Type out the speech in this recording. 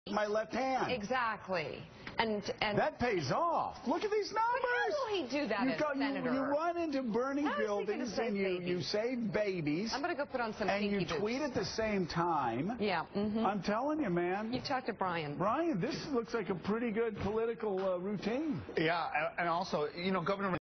my left hand. Exactly. And that pays off. Look at these numbers. But how will he do that as senator? You run into burning buildings and you save babies. I'm going to go put on some and pinky you tweet at the same time. Yeah. I'm telling you, man. You talk to Brian. Brian, this looks like a pretty good political routine. Yeah, and also, you know, Governor